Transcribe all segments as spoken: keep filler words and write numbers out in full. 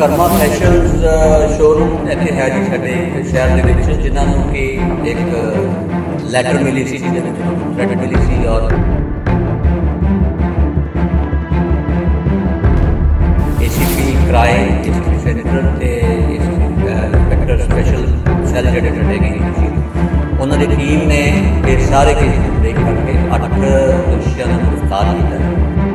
ਕਰਮਾ fashions showroom ਇੱਥੇ ਹੈ ਜੀ ਸਾਡੇ ਸ਼ਹਿਰ ਦੇ ਵਿੱਚ, ਜਿਨ੍ਹਾਂ ਨੂੰ ਕਿ ਇੱਕ ਲੈਟਰ ਮਿਲੀ ਸੀ, ਜਿਹਦੇ ਵਿੱਚ ਥ੍ਰੈਟ ਮਿਲੀ ਸੀ ਔਰ ਏਸੀਪੀ ਕ੍ਰਾਈਮ, ਏਸੀਪੀ ਸੈਂਟਰਲ ਤੇ ਇੰਸਪੈਕਟਰ ਸਪੈਸ਼ਲ ਸੈੱਲ ਜਿਹੜੇ ਸਾਡੇ ਗਏ ਸੀ, ਉਹਨਾਂ ਦੀ ਟੀਮ ਨੇ ਇਹ ਸਾਰੇ ਕੇਸ ਨੂੰ ਬ੍ਰੇਕ ਕਰਕੇ ਅੱਠ ਦੋਸ਼ੀਆਂ ਨੂੰ ਗ੍ਰਿਫਤਾਰ ਕੀਤਾ।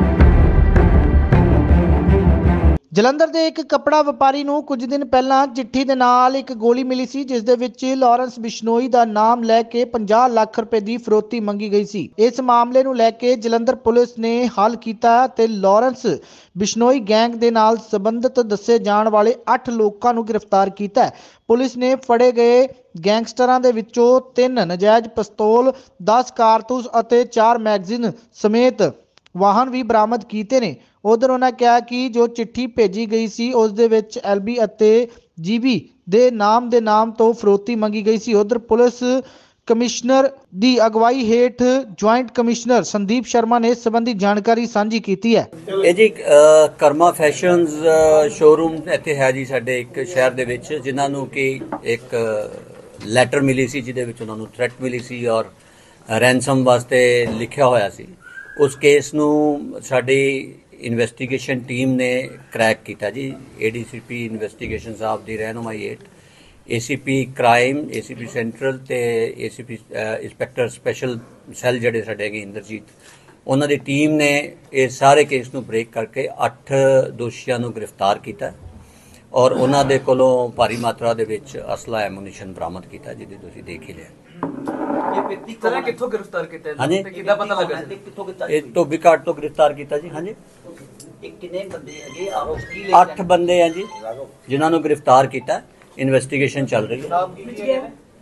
ਜਲੰਧਰ ਦੇ ਇੱਕ ਕੱਪੜਾ ਵਪਾਰੀ ਨੂੰ ਕੁਝ ਦਿਨ ਪਹਿਲਾਂ ਚਿੱਠੀ ਦੇ ਨਾਲ ਇੱਕ ਗੋਲੀ ਮਿਲੀ ਸੀ, ਜਿਸ ਦੇ ਵਿੱਚ ਲਾਰੈਂਸ ਬਿਸ਼ਨੋਈ ਦਾ ਨਾਮ ਲੈ ਕੇ ਪੰਜਾਹ ਲੱਖ ਰੁਪਏ ਦੀ ਫਰੋਤੀ ਮੰਗੀ ਗਈ ਸੀ। ਇਸ ਮਾਮਲੇ ਨੂੰ ਲੈ ਕੇ ਜਲੰਧਰ ਪੁਲਿਸ ਨੇ ਹੱਲ ਕੀਤਾ ਤੇ ਲਾਰੈਂਸ ਬਿਸ਼ਨੋਈ ਗੈਂਗ ਦੇ ਨਾਲ ਸੰਬੰਧਿਤ ਦੱਸੇ ਜਾਣ ਵਾਲੇ ਅੱਠ ਲੋਕਾਂ ਨੂੰ ਗ੍ਰਿਫਤਾਰ ਕੀਤਾ। ਪੁਲਿਸ ਨੇ ਫੜੇ ਗਏ ਗੈਂਗਸਟਰਾਂ ਦੇ ਵਿੱਚੋਂ ਤਿੰਨ ਨਜਾਇਜ਼ ਪਿਸਤੌਲ, ਦਸ ਕਾਰਤੂਸ ਅਤੇ ਚਾਰ ਮੈਗਜ਼ੀਨ ਸਮੇਤ ਵਾਹਨ ਵੀ ਬਰਾਮਦ ਕੀਤੇ ਨੇ। ਉਧਰ ਉਹਨਾਂ ਕਿਹਾ ਕਿ ਜੋ ਚਿੱਠੀ ਭੇਜੀ ਗਈ ਸੀ ਉਸ ਦੇ ਵਿੱਚ ਐਲਬੀ ਅਤੇ ਜੀਬੀ ਦੇ ਨਾਮ ਦੇ ਨਾਮ ਤੋਂ ਫਰੋਤੀ ਮੰਗੀ ਗਈ ਸੀ। ਉਧਰ ਪੁਲਿਸ ਕਮਿਸ਼ਨਰ ਦੀ ਅਗਵਾਈ ਹੇਠ ਜੁਆਇੰਟ ਕਮਿਸ਼ਨਰ ਸੰਦੀਪ ਸ਼ਰਮਾ ਨੇ ਇਸ ਸੰਬੰਧੀ ਜਾਣਕਾਰੀ ਸਾਂਝੀ ਕੀਤੀ ਹੈ। ਇਹ ਜੀ ਕਰਮਾ ਫੈਸ਼ਨਸ ਸ਼ੋਰੂਮ ਇੱਥੇ ਹੈ ਜੀ ਸਾਡੇ ਇੱਕ ਸ਼ਹਿਰ ਦੇ ਵਿੱਚ, ਜਿਨ੍ਹਾਂ ਨੂੰ ਕਿ ਇੱਕ ਲੈਟਰ ਮਿਲੀ ਸੀ, ਜਿਹਦੇ ਵਿੱਚ ਉਹਨਾਂ ਨੂੰ ਥ੍ਰੈਟ ਮਿਲੀ ਸੀ ਔਰ ਰੈਂਸਮ ਵਾਸਤੇ ਲਿਖਿਆ ਹੋਇਆ ਸੀ। ਉਸ ਕੇਸ ਨੂੰ ਸਾਡੀ ਇਨਵੈਸਟੀਗੇਸ਼ਨ ਟੀਮ ਨੇ ਕਰੈਕ ਕੀਤਾ ਜੀ। ਏਡੀਸੀਪੀ ਇਨਵੈਸਟੀਗੇਸ਼ਨ ਸਾਹਿਬ ਦੀ ਰਹਿਨੁਮਾਈ ਹੇਠ ਏਸੀਪੀ ਕ੍ਰਾਈਮ, ਏਸੀਪੀ ਸੈਂਟਰਲ ਤੇ ਏਸੀਪੀ ਇੰਸਪੈਕਟਰ ਸਪੈਸ਼ਲ ਸੈੱਲ ਜਿਹੜੇ ਸਾਡੇ ਹੈਗੇ ਇੰਦਰਜੀਤ, ਉਹਨਾਂ ਦੀ ਟੀਮ ਨੇ ਇਹ ਸਾਰੇ ਕੇਸ ਨੂੰ ਬ੍ਰੇਕ ਕਰਕੇ ਅੱਠ ਦੋਸ਼ੀਆਂ ਨੂੰ ਗ੍ਰਿਫਤਾਰ ਕੀਤਾ ਔਰ ਉਹਨਾਂ ਦੇ ਕੋਲੋਂ ਭਾਰੀ ਮਾਤਰਾ ਦੇ ਵਿੱਚ ਅਸਲਾ ਐਮੂਨੀਸ਼ਨ ਬਰਾਮਦ ਕੀਤਾ, ਜਿਹਦੀ ਤੁਸੀਂ ਦੇਖ ਹੀ ਲਿਆ। ਇਹ ਵਿਅਕਤੀ ਕੋਲ ਕਿੱਥੋਂ ਗ੍ਰਿਫਤਾਰ ਕੀਤਾ ਹਾਂਜੀ, ਤੇ ਕਿੱਦਾਂ ਪਤਾ ਲੱਗਾ ਕਿੱਥੋਂ ਕੀਤਾ? ਇਹ ਧੋਬੀ ਘਾਟ ਤੋਂ ਗ੍ਰਿਫਤਾਰ ਕੀਤਾ ਜੀ। ਹਾਂਜੀ, ਇਹ ਕਿੰਨੇ ਬੰਦੇ ਹੈਗੇ ਆਰੋਪੀ? ਅੱਠ ਬੰਦੇ ਆ ਜੀ ਜਿਨ੍ਹਾਂ ਨੂੰ ਗ੍ਰਿਫਤਾਰ ਕੀਤਾ। ਇਨਵੈਸਟੀਗੇਸ਼ਨ ਚੱਲ ਰਹੀ ਹੈ।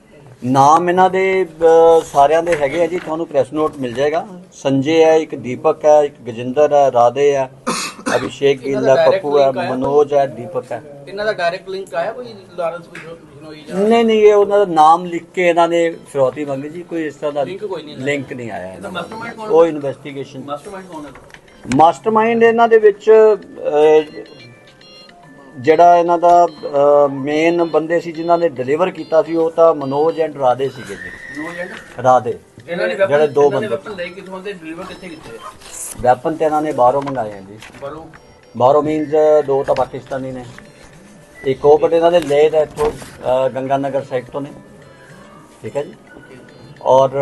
ਨਾਮ ਇਹਨਾਂ ਦੇ ਸਾਰਿਆਂ ਦੇ ਹੈਗੇ ਆ ਜੀ, ਤੁਹਾਨੂੰ ਪ੍ਰੈਸ ਨੋਟ ਮਿਲ ਜਾਏਗਾ। ਸੰਜੇ ਹੈ, ਇੱਕ ਦੀਪਕ ਹੈ, ਇੱਕ ਗਜਿੰਦਰ ਹੈ, ਰਾਧੇ ਹੈ, ਅਭਿਸ਼ੇਕ ਗਿੱਲ ਹੈ, ਪੱਪੂ ਹੈ, ਮਨੋਜ ਹੈ, ਦੀਪਕ ਹੈ। ਇਹਨਾਂ ਦਾ ਡਾਇਰੈਕਟ ਲਿੰਕ ਆਇਆ ਕੋਈ ਲਾਰੈਂਸ ਬਿਸ਼ਨੋਈ ਜਾਂ? ਨਹੀਂ ਨਹੀਂ, ਇਹ ਉਹਨਾਂ ਦਾ ਨਾਮ ਲਿਖ ਕੇ ਇਹਨਾਂ ਨੇ ਫਿਰੌਤੀ ਮੰਗੀ ਜੀ, ਕੋਈ ਇਸ ਤਰ੍ਹਾਂ ਦਾ ਲਿੰਕ ਨਹੀਂ ਆਇਆ ਇਹਨਾਂ ਦਾ। ਉਹ ਇਨਵੈਸਟੀਗੇਸ਼ਨ ਮਾਸਟਰਮਾਈਂਡ ਕੌਣ ਹੈ? ਮਾਸਟਰਮਾਈਂਡ ਇਹਨਾਂ ਦੇ ਵਿੱਚ ਜਿਹੜਾ ਇਹਨਾਂ ਦਾ ਮੇਨ ਬੰਦੇ ਸੀ ਜਿਨ੍ਹਾਂ ਨੇ ਡਿਲੀਵਰ ਕੀਤਾ ਸੀ, ਉਹ ਤਾਂ ਮਨੋਜ ਐਂਡ ਰਾਧੇ ਸੀਗੇ ਜੀ। ਮਨੋਜ ਐਂਡ ਰਾਧੇ ਜਿਹੜੇ ਦੋ ਬੰਦੇ। ਵੈਪਨ ਲੈ ਕੇ ਕਿਥੋਂ ਦੇ ਡਿਲੀਵਰ ਕਿੱਥੇ ਕੀਤੇ? ਵੈਪਨ ਤੇ ਇਹਨਾਂ ਨੇ ਬਾਹਰੋਂ ਮੰਗਾਏ ਆ ਜੀ। ਬਾਹਰੋਂ? ਬਾਹਰੋਂ ਮੀਨਸ ਦੋ ਤਾਂ ਪਾਕਿਸਤਾਨੀ ਨੇ, ਇੱਕ ਉਹ ਬਟ ਇਹਨਾਂ ਦੇ ਲਏ ਦਾ ਇੱਥੋਂ ਗੰਗਾ ਨਗਰ ਸਾਈਡ ਤੋਂ ਨੇ। ਠੀਕ ਹੈ ਜੀ। ਔਰ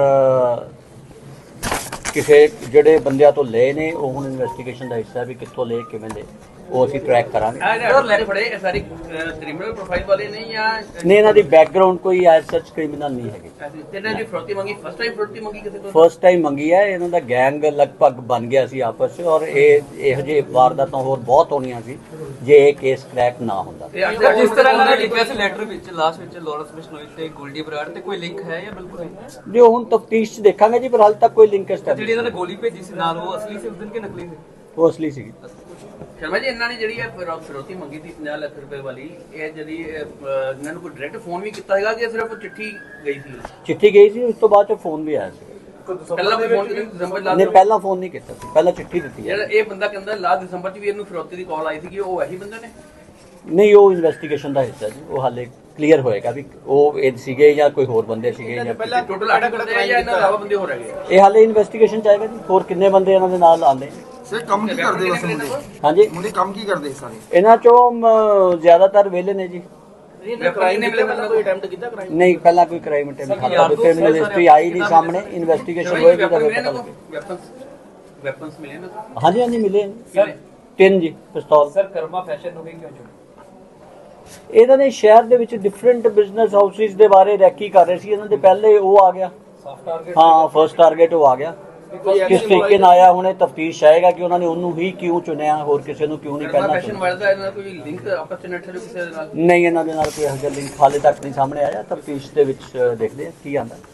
ਕਿਸੇ ਜਿਹੜੇ ਬੰਦਿਆਂ ਤੋਂ ਲਏ ਨੇ, ਉਹ ਹੁਣ ਇਨਵੈਸਟੀਗੇਸ਼ਨ ਦਾ ਹਿੱਸਾ ਵੀ ਕਿੱਥੋਂ ਲਏ, ਕਿਵੇਂ ਲਏ, ਉਹ ਅਸੀਂ ਟਰੈਕ ਕਰਾਂਗੇ। ਸਾਰੀ ਕ੍ਰਿਮੀਨਲ ਪ੍ਰੋਫਾਈਲ ਵਾਲੇ ਨਹੀਂ ਜਾਂ ਨਹੀਂ, ਇਹਨਾਂ ਦੀ ਬੈਕਗ੍ਰਾਉਂਡ ਕੋਈ ਐਜ਼ ਸੱਚ ਕ੍ਰਿਮੀਨਲ ਨਹੀਂ ਹੈਗੀ। ਇਹਨਾਂ ਦੀ ਫਰੋਤੀ ਮੰਗੀ ਫਸਟ ਟਾਈਮ ਫਰੋਤੀ ਮੰਗੀ ਕਿਸੇ ਤੋਂ? ਫਸਟ ਟਾਈਮ ਮੰਗੀ ਹੈ। ਇਹਨਾਂ ਦਾ ਗੈਂਗ ਲਗਭਗ ਬਣ ਗਿਆ ਸੀ ਆਪਸ 'ਚ, ਔਰ ਇਹ ਇਹੋ ਜਿਹੇ ਵਾਰਦਾਤਾਂ ਹੋਰ ਬਹੁਤ ਹੋਣੀਆਂ ਸੀ ਜੇ ਇਹ ਕੇਸ ਕਰੈਕ ਨਾ ਹੁੰਦਾ। ਜਿਸ ਤਰ੍ਹਾਂ ਇਹਨਾਂ ਨੇ ਲਿਖਿਆ ਸੀ ਲੈਟਰ ਵਿੱਚ, ਲਾਸਟ ਵਿੱਚ ਲਾਰੈਂਸ ਬਿਸ਼ਨੋਈ ਤੇ ਗੋਲਡੀ ਬਰਾੜ ਤੇ ਕੋਈ ਲਿੰਕ ਹੈ ਜਾਂ ਬਿਲਕੁਲ ਨਹੀਂ? ਜੋ ਹੁਣ ਤਫਤੀਸ਼ 'ਚ ਦੇਖਾਂਗੇ ਜੀ, ਪਰ ਹਾਲ ਤੱਕ ਕੋਈ ਲਿੰਕ ਇਸ ਜਿਹੜੀ ਇਹਨਾਂ ਨੇ ਗੋਲੀ ਭੇਜੀ ਸੀ ਨਾਲ, ਉਹ ਅਸਲੀ ਸੀ ਉਸ ਦਿਨ ਕਿ ਨਕਲੀ ਸੀ? ਉਹ ਅਸਲੀ ਸੀਗੀ। ਸ਼ਰਮਾ ਜੀ, ਇਹਨਾਂ ਨੇ ਜਿਹੜੀ ਇਹ ਫਿਰੌਤੀ ਮੰਗੀ ਸੀ ਪੰਜਾਹ ਲੱਖ ਰੁਪਏ ਵਾਲੀ, ਇਹ ਜਿਹੜੀ ਇਹਨਾਂ ਨੂੰ ਕੋਈ ਡਾਇਰੈਕਟ ਫੋਨ ਵੀ ਕੀਤਾ ਹੈਗਾ ਕਿ ਸਿਰਫ ਚਿੱਠੀ ਗਈ ਸੀ? ਚਿੱਠੀ ਗਈ ਸੀ, ਉਸ ਤੋਂ ਬਾਅਦ ਚ ਫੋਨ ਵੀ ਆਇਆ ਸੀ। ਪਹਿਲਾਂ ਕੋਈ ਫੋਨ ਦਸੰਬਰ ਲਾ ਨਹੀਂ, ਪਹਿਲਾਂ ਫੋਨ ਨਹੀਂ ਕੀਤਾ ਸੀ, ਪਹਿਲਾਂ ਚਿੱਠੀ ਦਿੱਤੀ ਹੈ। ਜਿਹੜਾ ਇਹ ਬੰਦਾ ਕਹਿੰਦਾ ਲਾਸਟ ਦਸੰਬਰ ਚ ਵੀ ਇਹਨੂੰ ਫਿਰੌਤੀ ਦੀ ਕਾਲ ਆਈ ਸੀ, ਕਿ ਉਹ ਇਹੀ ਬੰਦੇ ਨੇ? ਨਹੀਂ, ਉਹ ਇਨਵੈਸਟੀਗੇਸ਼ਨ ਦਾ ਹਿੱਸਾ ਜੀ, ਉਹ ਹਾਲੇ ਕਲੀਅਰ ਹੋਏਗਾ ਵੀ ਉਹ ਇਹ ਸੀਗੇ ਜਾਂ ਕੋਈ ਹੋਰ ਬੰਦੇ ਸੀਗੇ ਜਾਂ ਪਹਿਲਾਂ ਟੋਟਲ ਅੱਠ ਬੰਦੇ ਆ ਜਾਂ ਇਹਨਾਂ ਇਲਾਵਾ ਬੰਦੇ ਹੋ ਰਹੇ? ਇਹ ਹਾਲੇ ਇਨਵੈਸਟੀਗੇਸ਼ਨ ਚਾਹੀਦਾ ਜੀ, ਹੋਰ ਕਿੰਨੇ ਬੰਦੇ ਇਹਨਾਂ ਦੇ ਨਾਲ ਆਉਂਦੇ। ਸਰ ਕੰਮ ਕੀ ਕਰਦੇ ਵੈਸੇ ਮੁੰਡੇ? ਹਾਂਜੀ, ਮੁੰਡੇ ਕੰਮ ਕੀ ਕਰਦੇ ਸਾਰੇ? ਇਹਨਾਂ ਚੋਂ ਜ਼ਿਆਦਾਤਰ ਵਿਹਲੇ ਨੇ ਜੀ। ਕ੍ਰਾਈਮ ਨੇ ਪਹਿਲਾਂ ਕੋਈ ਅਟੈਂਪਟ ਕੀਤਾ ਕ੍ਰਾਈਮ? ਨਹੀਂ, ਪਹਿਲਾਂ ਕੋਈ ਕ੍ਰਾਈਮ ਅਟੈਂਪਟ ਕੀਤਾ, ਕ੍ਰਿਮੀਨਲ ਹਿਸਟਰੀ ਆਈ ਨਹੀਂ ਸਾਹਮਣੇ। ਇਨਵੈਸਟੀਗੇਸ਼ਨ ਹੋਏਗੀ ਤਾਂ ਪਤਾ ਲੱਗੇਗਾ। ਵੈਪਨਸ ਮਿਲੇ ਨਾ? ਹਾਂਜੀ ਹਾਂਜੀ, ਮਿਲੇ ਤਿੰਨ ਜੀ ਪਿਸਤੌਲ। ਸਰ, ਕਰਮਾ ਫੈਸ਼ਨ ਨੂੰ ਵੀ ਕਿਉਂ ਚੁਣਿਆ? ਇਹਨਾਂ ਨੇ ਸ਼ਹਿਰ ਦੇ ਵਿੱਚ ਡਿਫਰੈਂਟ ਬਿਜ਼ਨਸ ਹਾਊਸਿਸ ਦੇ ਬਾਰੇ ਰੈਕੀ ਕਰ ਰਹੇ ਸੀ। ਇਹਨਾਂ ਦੇ ਪਹਿਲੇ ਉਹ ਆ ਗਿਆ, ਹਾਂ ਫਰਸਟ ਟਾਰਗੇਟ ਉਹ ਆ ਗਿਆ। ਕਿਸ ਤਰੀਕੇ ਨਾਲ ਆਇਆ, ਹੁਣੇ ਤਫਤੀਸ਼ ਆਏਗਾ ਕਿ ਉਹਨਾਂ ਨੇ ਉਹਨੂੰ ਹੀ ਕਿਉਂ ਚੁਣਿਆ, ਹੋਰ ਕਿਸੇ ਨੂੰ ਕਿਉਂ ਨਹੀਂ ਪਹਿਲਾਂ ਚੁਣਿਆ। ਕੋਈ ਲਿੰਕ ਆਪਸ ਚ ਨੈਟ ਕਿਸੇ ਦੇ ਨਾਲ? ਨਹੀਂ, ਇਹਨਾਂ ਦੇ ਨਾਲ ਕੋਈ ਇਹੋ ਜਿਹਾ ਲਿੰਕ ਹਾਲੇ ਤੱਕ ਨਹੀਂ ਸਾਹਮਣੇ ਆਇਆ। ਤਫਤੀਸ਼ ਦੇ ਵਿੱਚ ਦੇਖਦੇ ਆ ਕੀ ਆਉਂਦਾ।